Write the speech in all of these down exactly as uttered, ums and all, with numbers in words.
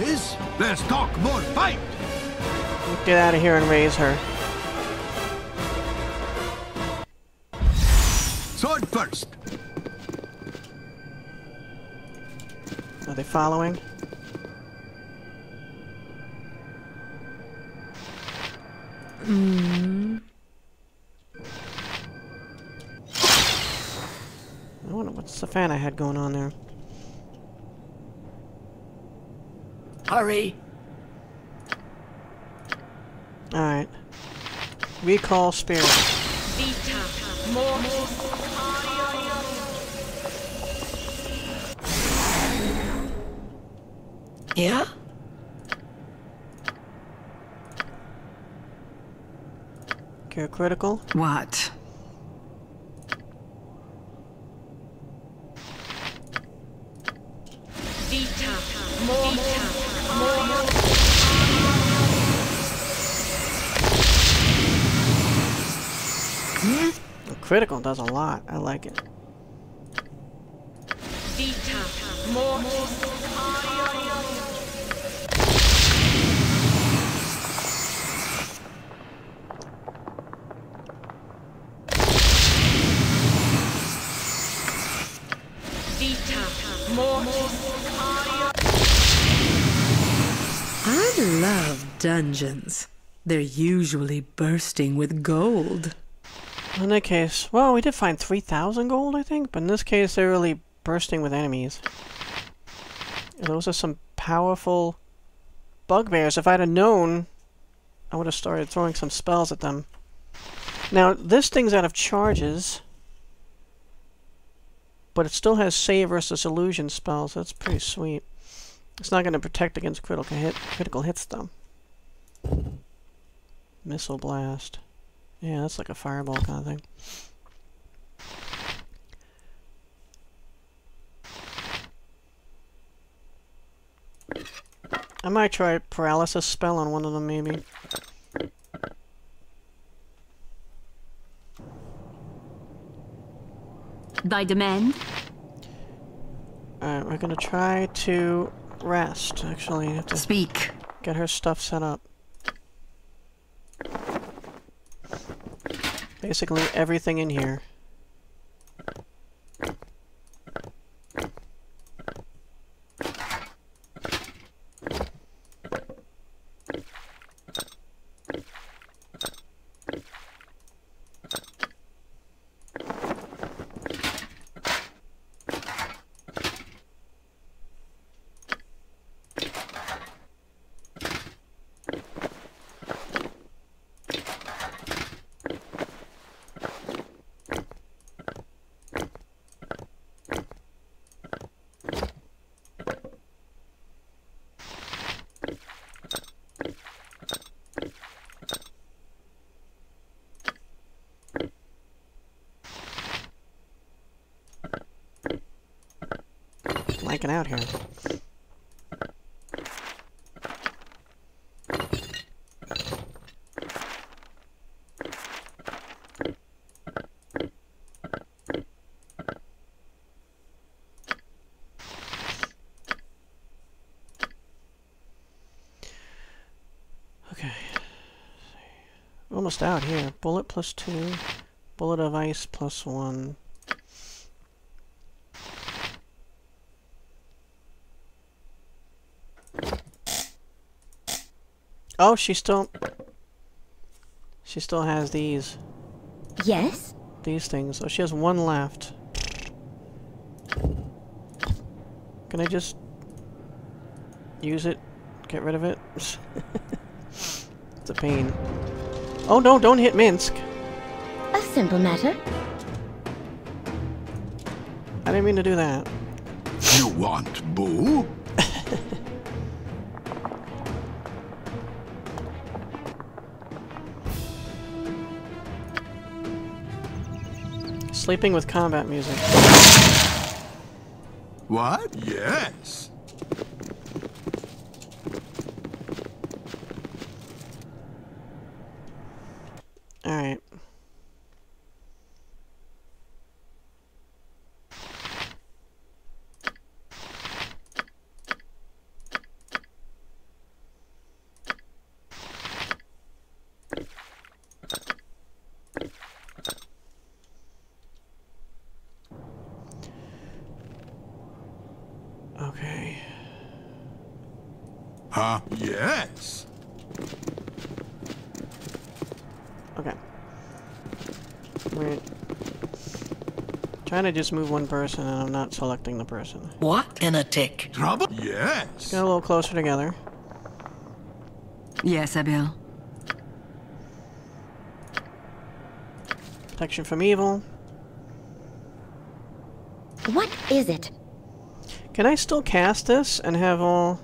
Boys, let's talk more fight. Get out of here and raise her. Sword first. Are they following? Mm. I wonder what's the fan I had going on there. Hurry! Alright. Recall spirit. Yeah? Cure critical. What? The critical does a lot. I like it. I love dungeons. They're usually bursting with gold. In that case, well, we did find three thousand gold, I think, but in this case, they're really bursting with enemies. Those are some powerful bugbears. If I'd have known, I would have started throwing some spells at them. Now, this thing's out of charges, but it still has save versus illusion spells. That's pretty sweet. It's not going to protect against critical hit, critical hits, though. Missile blast. Yeah, that's like a fireball kind of thing. I might try paralysis spell on one of them, maybe. Thy demand? Alright, we're gonna try to rest. Actually, have to Speak. get her stuff set up. Basically everything in here. Blanking out here. Okay. Almost out here. Bullet plus two. Bullet of ice plus one. Oh, she still... She still has these. Yes? These things. Oh, she has one left. Can I just... use it? Get rid of it? It's a pain. Oh no, don't hit Minsk! A simple matter. I didn't mean to do that. You want boo? Sleeping with combat music. What? Yes. Alright. Okay. Huh? Yes. Okay. We're trying to just move one person, and I'm not selecting the person. What in a tick? Trouble? Yes. Get a little closer together. Yes, Abil. Protection from evil. What is it? Can I still cast this and have all...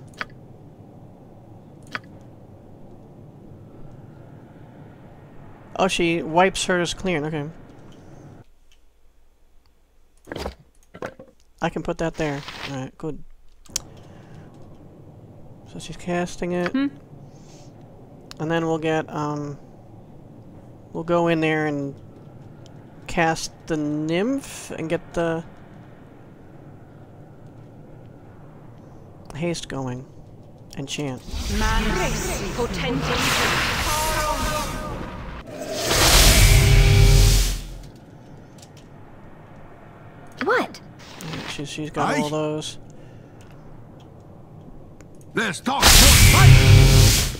Oh, she wipes hers clean. Okay. I can put that there. Alright, good. So she's casting it. Hmm? And then we'll get, um... we'll go in there and cast the nymph and get the haste going. And chant. What? Alright, she's, she's got Aye. all those. Let's talk more fight!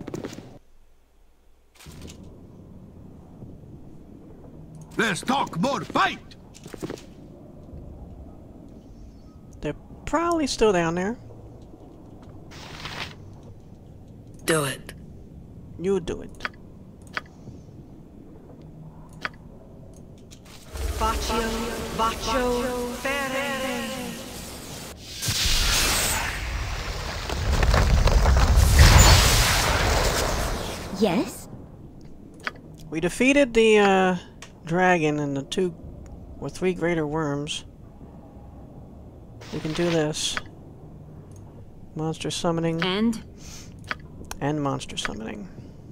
Let's talk more fight! They're probably still down there. Do it. You do it. Yes? We defeated the uh, dragon and the two or three greater worms. We can do this. Monster summoning And? and monster summoning.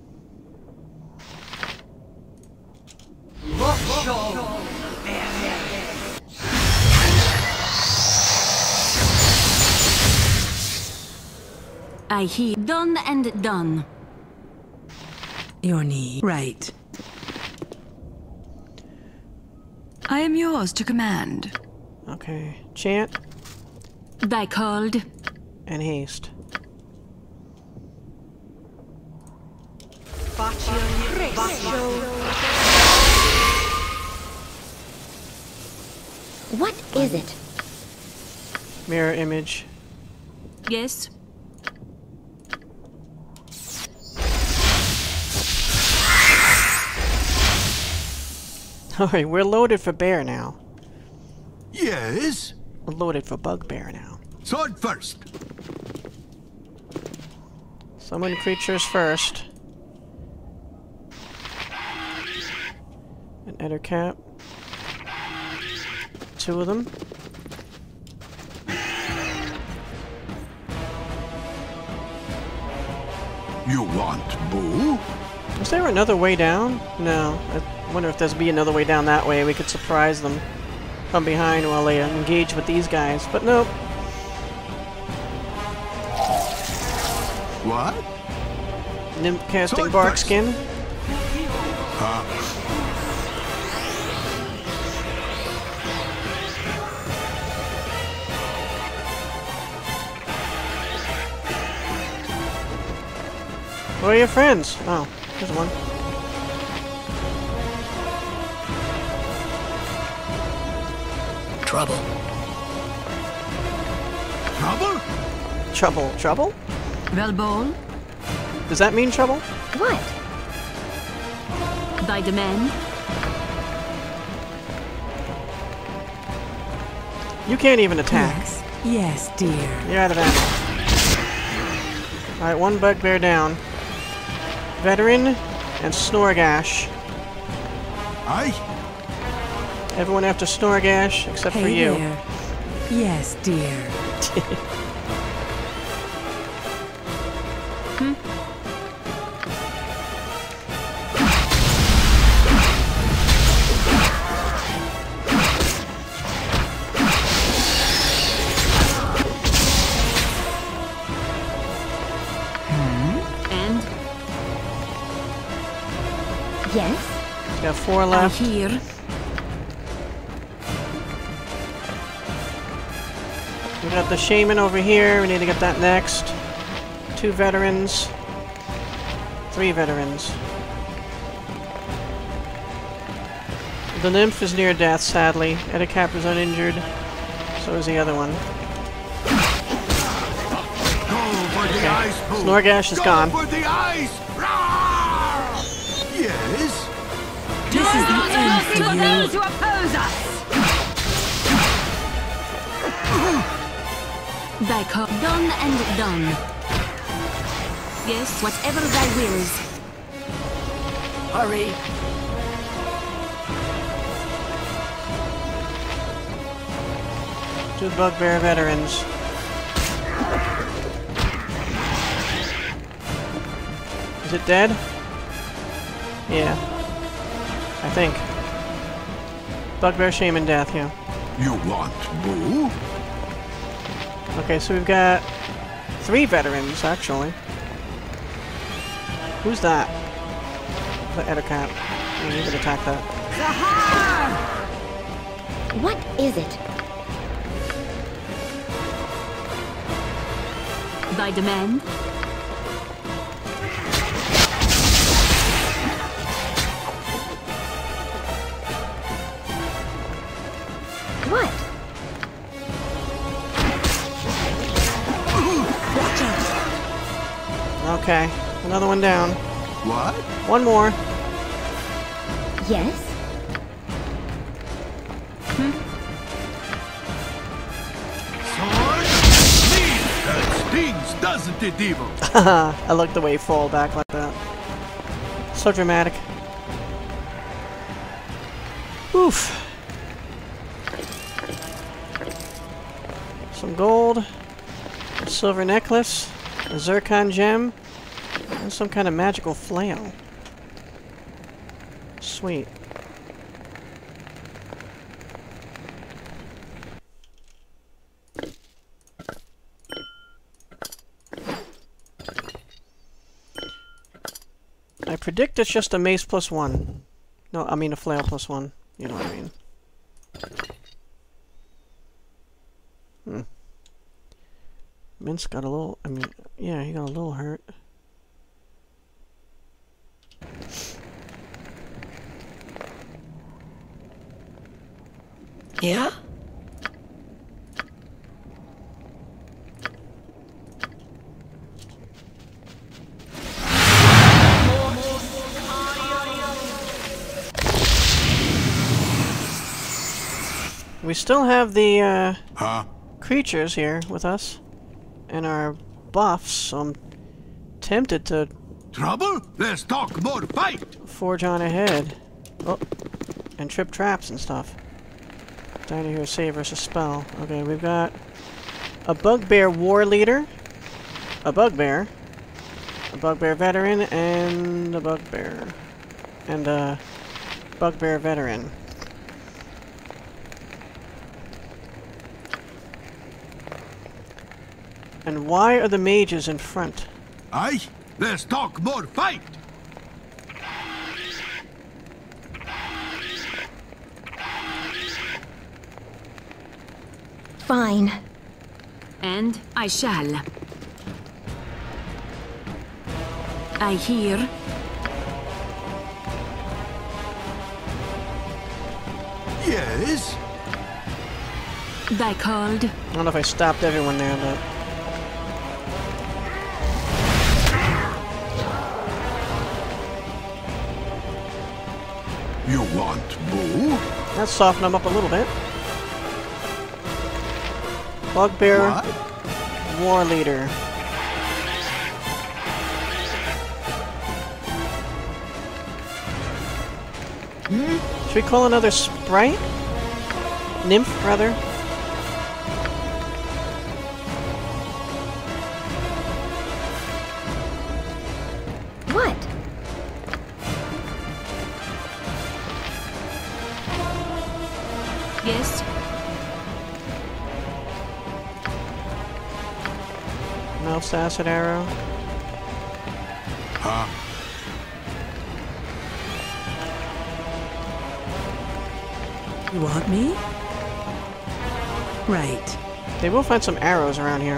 I hear. Done and done. Your knee. Right. I am yours to command. Okay. Chant Thy called. and haste. What is it? Mirror image. Yes. Alright, we're loaded for bear now. Yes. We're loaded for bugbear now. Sword first. Summon creatures first. An eder cap. Two of them. You want Boo? Is there another way down? No. I wonder if there's be another way down that way. We could surprise them from behind while they engage with these guys. But nope. What? Nymph casting Sword bark first. skin. Huh? Where are your friends? Oh, there's one. Trouble. Trouble? Trouble. Trouble? Velbol. Does that mean trouble? What? Thy demand. You can't even attack. Yes. Yes, dear. You're out of ammo. Alright, one bugbear down. Veteran and Snorgash. Aye. Everyone after Snorgash except for Hey you. there. Yes, dear. And? Yes? Got four I left. hear. We got the shaman over here. We need to get that next. Two veterans. Three veterans. The nymph is near death, sadly. Edicap is uninjured. So is the other one. Okay. Snorgash is Go gone. for the ice! Roar! Yes? This is the end for you. who oppose us! Thy call done and done. Yes, whatever thy wills. Hurry. Two Bugbear veterans. Is it dead? Yeah. I think. Bugbear Shaman death, yeah. You want boo? Okay, so we've got three veterans, actually. Who's that? The Edicap. Oh, you can attack that. What is it? Thy demand? What? Okay, another one down. What? One more. Yes? Sword? Leave! That stings, doesn't it, evil? I like the way you fall back like that. So dramatic. Oof. Some gold. A silver necklace. A zircon gem. And some kind of magical flail. Sweet. I predict it's just a mace plus one. No, I mean a flail plus one. You know what I mean. Hmm. Mint's got a little... I mean, yeah, he got a little hurt. Yeah? We still have the uh, Huh? creatures here with us. And our buffs, so I'm tempted to Trouble? Let's talk more fight! forge on ahead. Oh, and trip traps and stuff. Down here, save versus spell. Okay, we've got a Bugbear war leader, a Bugbear, a Bugbear veteran, and a Bugbear, and a Bugbear veteran. And why are the mages in front? Aye? Let's talk more fight! Fine. And I shall. I hear. Yes? Thy called. I don't know if I stopped everyone there, but... You want boo? Let's soften them up a little bit. Bugbear What? war leader. Should we call another sprite? Nymph, rather? What? Yes. Mouse acid arrow. Huh? You want me? Right. They will find some arrows around here.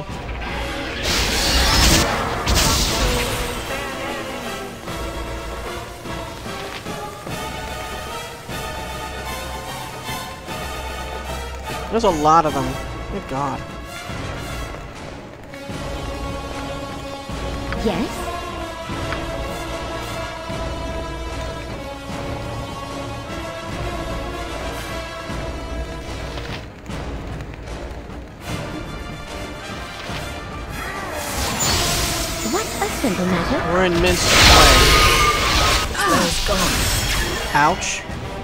There's a lot of them. Good God. Yes? What's a simple matter? We're in Minsk play. Spell's gone. Ouch.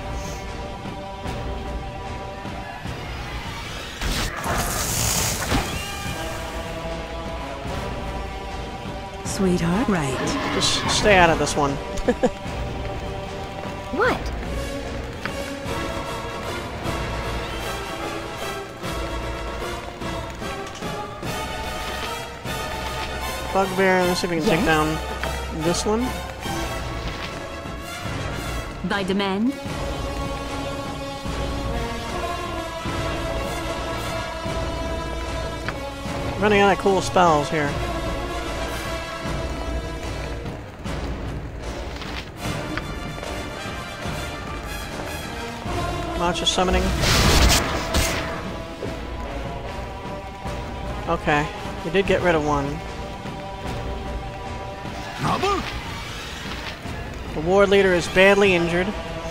Sweetheart, right. Just stay out of this one. What? Bugbear, let's see if we can Yes? take down this one. By demand. Running out of cool spells here. Launch of summoning. Okay, we did get rid of one. Trouble? The ward leader is badly injured.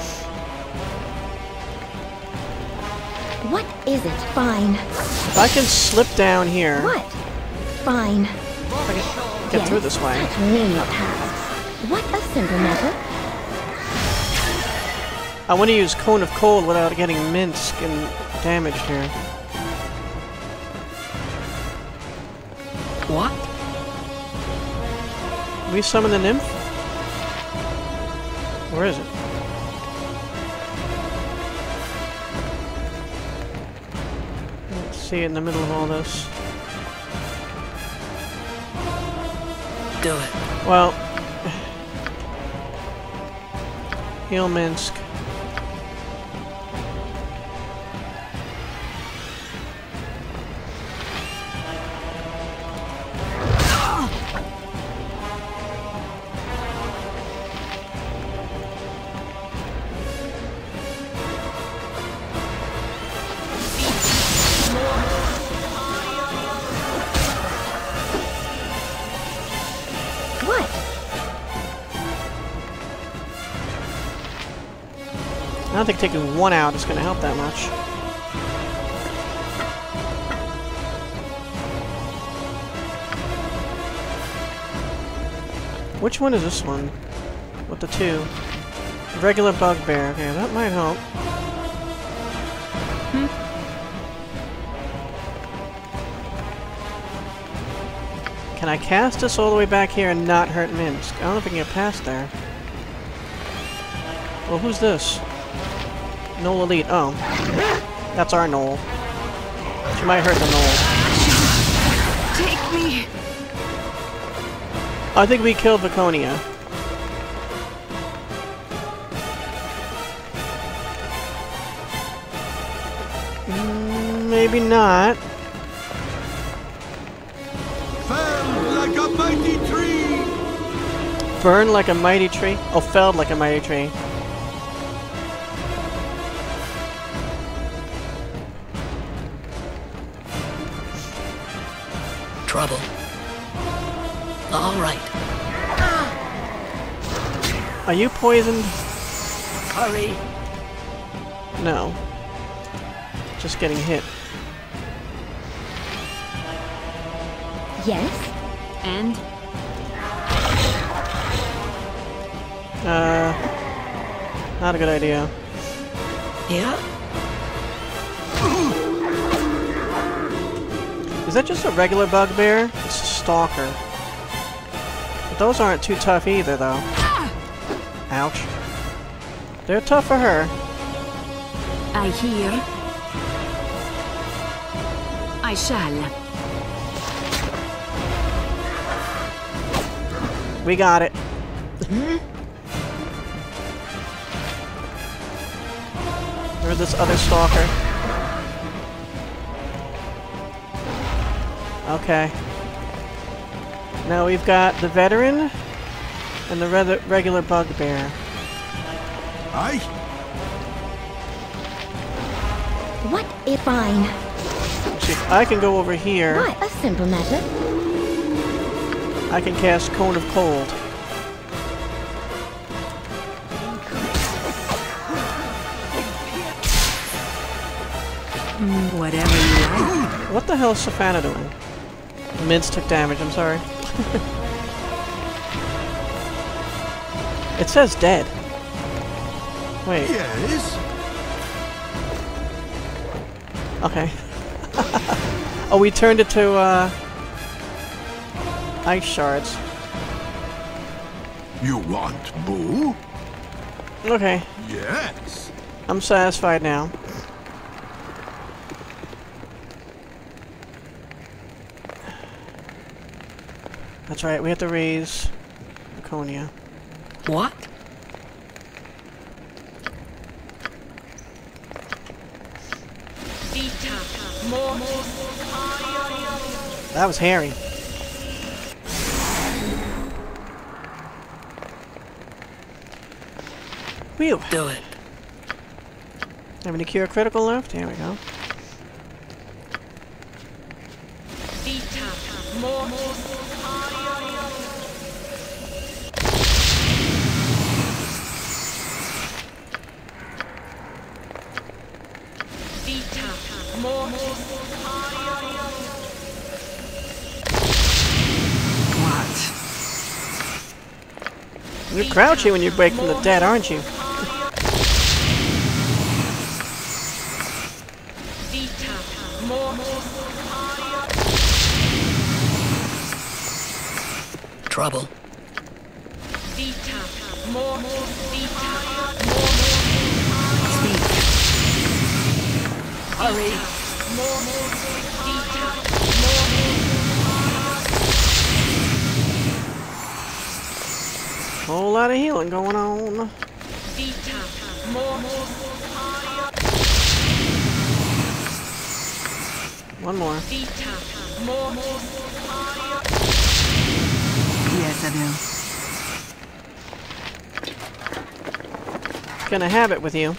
What is it? Fine. If I can slip down here, What? Fine. if I can get Yes? through this way. Menial tasks. What a simple matter. I want to use Cone of Cold without getting Minsk and damaged here. What? We summon the nymph? Where is it? Let's see it in the middle of all this. Do it. Well, heal Minsk. What? I don't think taking one out is going to help that much. Which one is this one? With the two? Regular Bugbear. Okay, that might help. Can I cast this all the way back here and not hurt Minsk? I don't know if I can get past there. Well, who's this? Knoll Elite. Oh. That's our Knoll. She might hurt the Knoll. Take me. I think we killed Viconia. Mm, maybe not. Fell like a mighty tree! Burn like a mighty tree? Oh, felled like a mighty tree. Trouble. All right. Are you poisoned? Hurry. No. Just getting hit. Yes? And Uh, not a good idea. Yeah? Is that just a regular Bugbear? It's a Stalker. But those aren't too tough either, though. Ouch. They're tough for her. I hear. I shall. We got it. Or this other Stalker. Okay. Now we've got the veteran and the re regular Bugbear. Aye. What if fine? See, if I can go over here. What a simple matter. I can cast Cone of Cold. Mm, whatever you like. What the hell is Savannah doing? Mints took damage, I'm sorry. It says dead. Wait. Yes. Okay. Oh, we turned it to, uh... ice shards. You want Boo? Okay. Yes. I'm satisfied now. That's right, we have to raise Laconia. What? That was hairy. Whew. Do it. Have any cure critical left? Here we go. What? You're crouchy when you break from the dead, aren't you? Trouble. Hurry. Whole lot of healing going on. One more. Yes, I do. Gonna have it with you.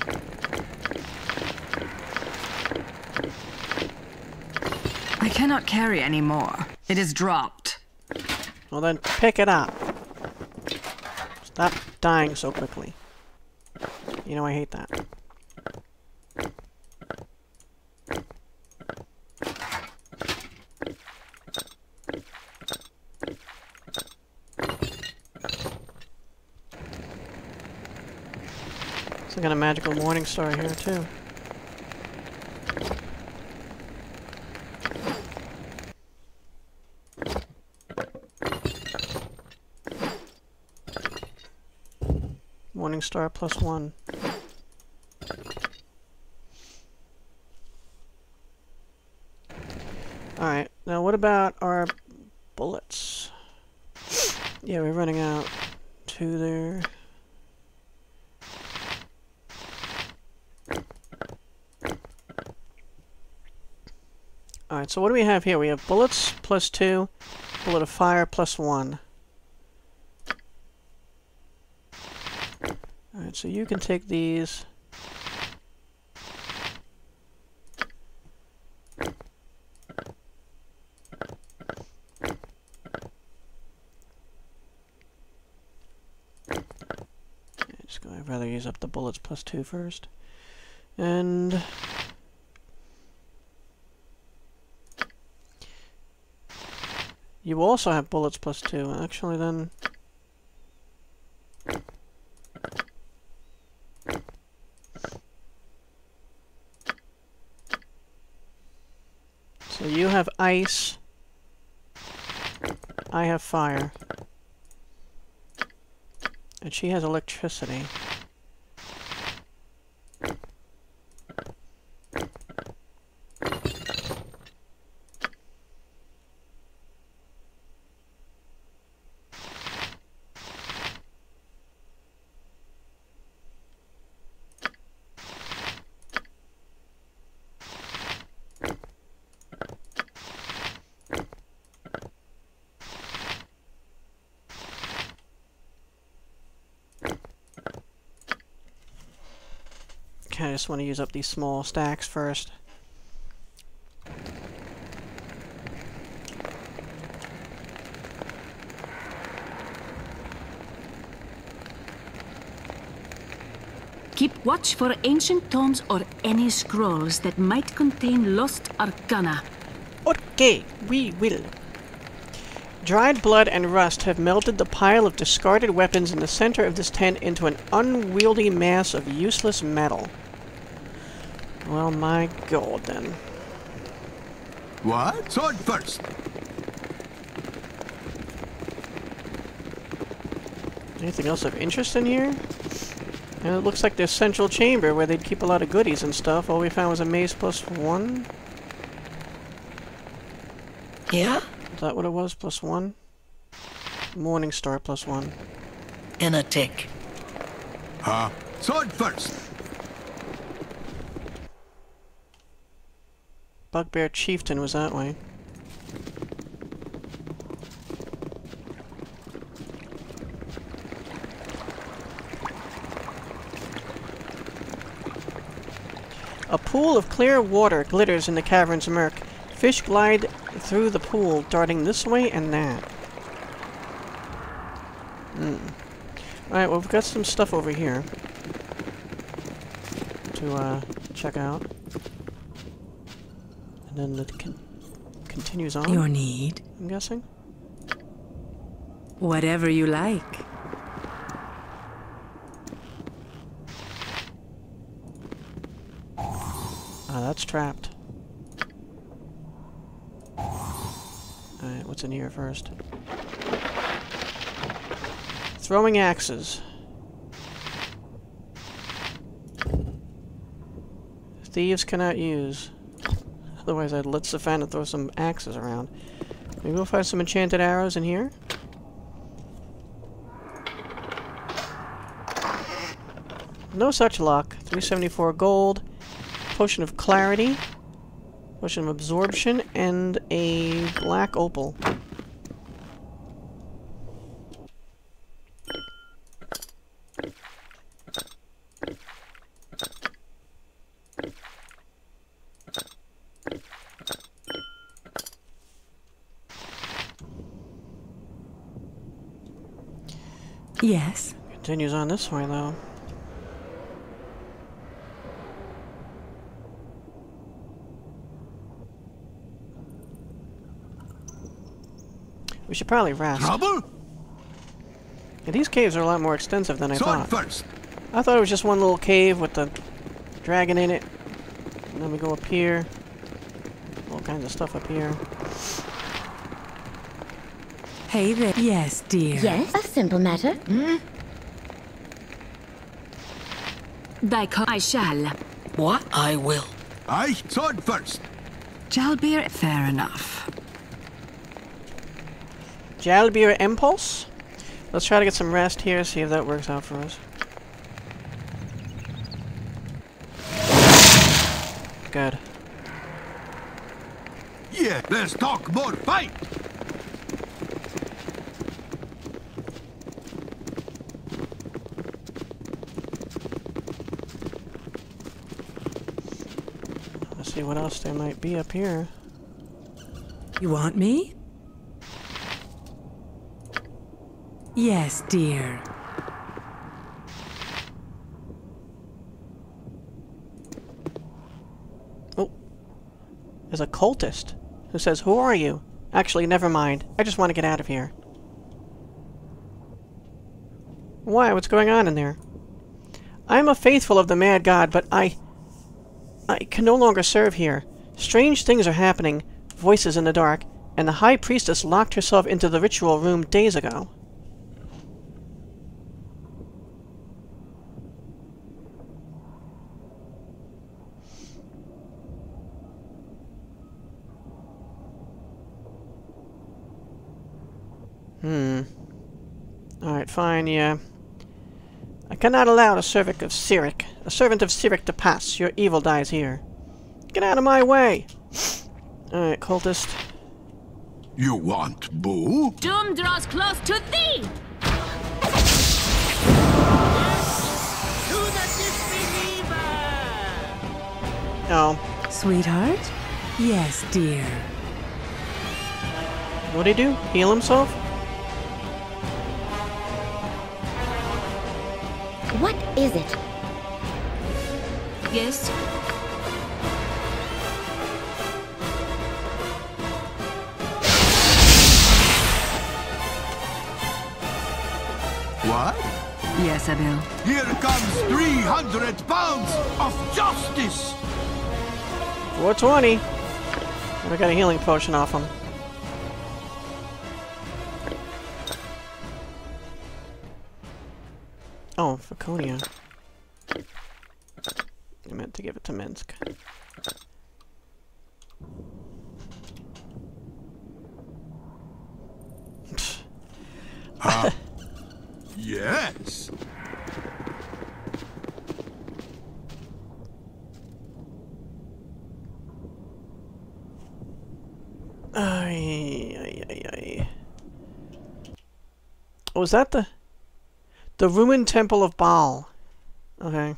I cannot carry any more. It is dropped. Well then, pick it up. Stop dying so quickly. You know I hate that. Some kind of magical morning star here too. Morning star plus one. Alright, now what about our bullets? Yeah, we're running out. Two there. Alright, so what do we have here? We have bullets plus two, bullet of fire plus one. Alright, so you can take these. Just go, I'd rather use up the bullets plus two first. And you also have bullets plus two. Actually, then so you have ice. I have fire. And she has electricity. I just want to use up these small stacks first. Keep watch for ancient tomes or any scrolls that might contain lost arcana. Okay, we will. Dried blood and rust have melted the pile of discarded weapons in the center of this tent into an unwieldy mass of useless metal. Well, my god, then. What? Sword first. Anything else of interest in here? And it looks like there's central chamber where they'd keep a lot of goodies and stuff. All we found was a mace plus one. Yeah? Is that what it was? Plus one? Morning Star plus one. In a tick. Huh? Sword first. Bugbear Chieftain was that way. A pool of clear water glitters in the cavern's murk. Fish glide through the pool, darting this way and that. Hmm. Alright, well, we've got some stuff over here to uh, check out. And then it con continues on. Your need? I'm guessing. Whatever you like. Ah, that's trapped. Alright, what's in here first? Throwing axes. Thieves cannot use. Otherwise I'd let Savannah throw some axes around. Maybe we'll find some enchanted arrows in here? No such luck. three seventy-four gold. Potion of clarity. Potion of absorption. And a black opal. Yes. Continues on this way, though. We should probably rest. Trouble? Yeah, these caves are a lot more extensive than I Sword thought. first. I thought it was just one little cave with the dragon in it. And then we go up here. All kinds of stuff up here. Hey there. Yes, dear. Yes, a simple matter. Thy co- I shall. What? I will. Aye, sword first. Jalbeer, fair enough. Jalbeer Impulse? Let's try to get some rest here, see if that works out for us. Good. Yeah, let's talk more fight. Let's see what else there might be up here. You want me? Yes, dear. Oh. There's a cultist who says, "Who are you?" Actually, never mind. I just want to get out of here. Why? What's going on in there? I am a faithful of the mad god, but I... I can no longer serve here. Strange things are happening, voices in the dark, and the High Priestess locked herself into the ritual room days ago. Hmm. Alright, fine, yeah. I cannot allow a servant of Cyric, a servant of Cyric to pass. Your evil dies here. Get out of my way! Alright, cultist. You want boo? Doom draws close to thee! To the disbeliever! Oh. Sweetheart? Yes, dear. What'd he do? Heal himself? What is it? Yes? What? Yes, I will. Here comes three hundred pounds of justice! four twenty. And I got a healing potion off him. Oh, Faerûn. I meant to give it to Minsk. Ah. Yes. Ay, ay, ay, ay. Oh, was that the... The ruined temple of Baal. Okay.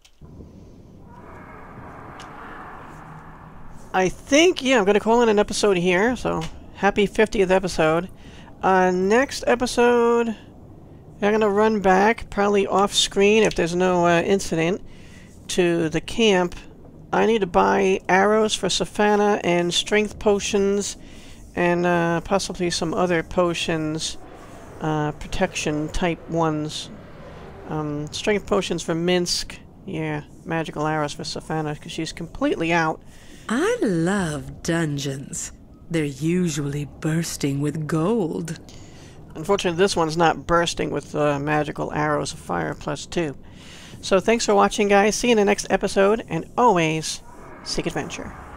I think, yeah, I'm going to call it an episode here, so happy fiftieth episode. Uh, next episode, I'm going to run back, probably off screen if there's no uh, incident, to the camp. I need to buy arrows for Savannah and strength potions and uh, possibly some other potions, uh, protection type ones. Um, strength potions for Minsk. Yeah, magical arrows for Savannah because she's completely out. I love dungeons. They're usually bursting with gold. Unfortunately, this one's not bursting with uh, magical arrows of fire plus two. So thanks for watching, guys. See you in the next episode, and always seek adventure.